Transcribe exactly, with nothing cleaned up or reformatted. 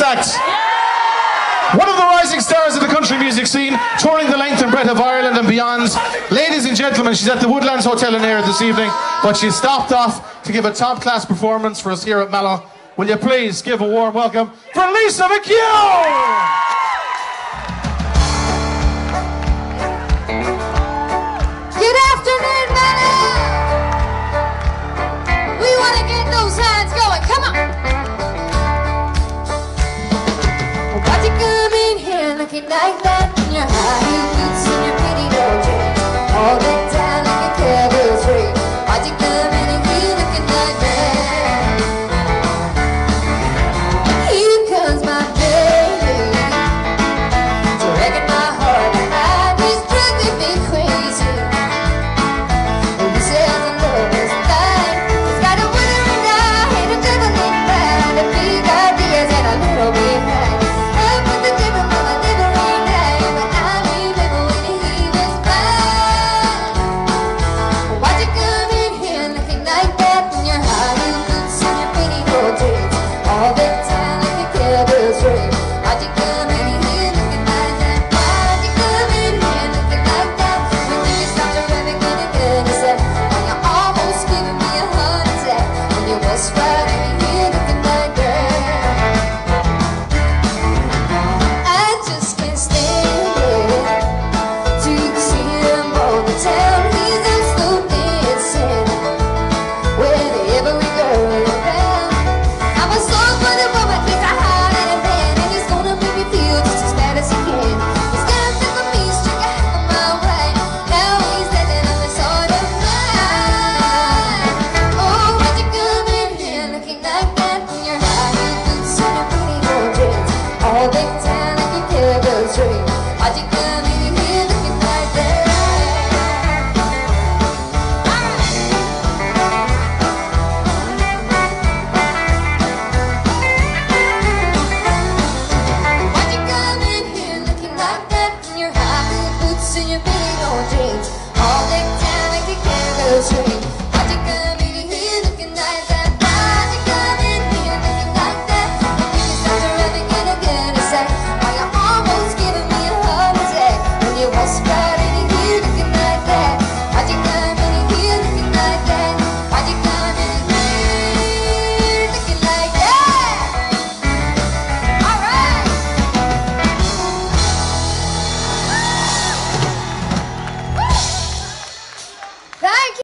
act. One of the rising stars of the country music scene, touring the length and breadth of Ireland and beyond. Ladies and gentlemen, she's at the Woodlands Hotel in Ayr this evening, but she's stopped off to give a top-class performance for us here at Mallow. Will you please give a warm welcome for Lisa McHugh! Good afternoon, Mallow! We want to get those hands going, come on! Why'd you come in here looking like that in your high heel boots and your pretty little dress? All the time like a cabbage tree. Why'd you come in here looking like that? Here comes my baby, dragging my heart behind. He's driving me crazy. He says the love is blind. He's got a wuthering eye and a dribbling mind, a big ideas and a little bit high. Up with the devil on a living night, but I remember when he was mine. Why'd you come in here looking like that in your high heel boots and your pretty gold dress? All the time like a cabbage tree. Why'd you